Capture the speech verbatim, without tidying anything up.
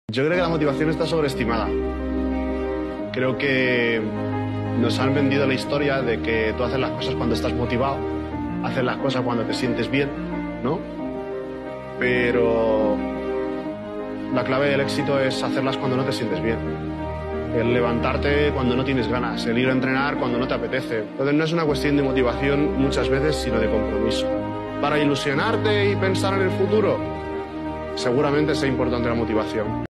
Yo creo que la motivación está sobreestimada. Creo que nos han vendido la historia de que tú haces las cosas cuando estás motivado, haces las cosas cuando te sientes bien, ¿no? Pero la clave del éxito es hacerlas cuando no te sientes bien. El levantarte cuando no tienes ganas, el ir a entrenar cuando no te apetece. Entonces no es una cuestión de motivación muchas veces, sino de compromiso. Para ilusionarte y pensar en el futuro, seguramente sea importante la motivación.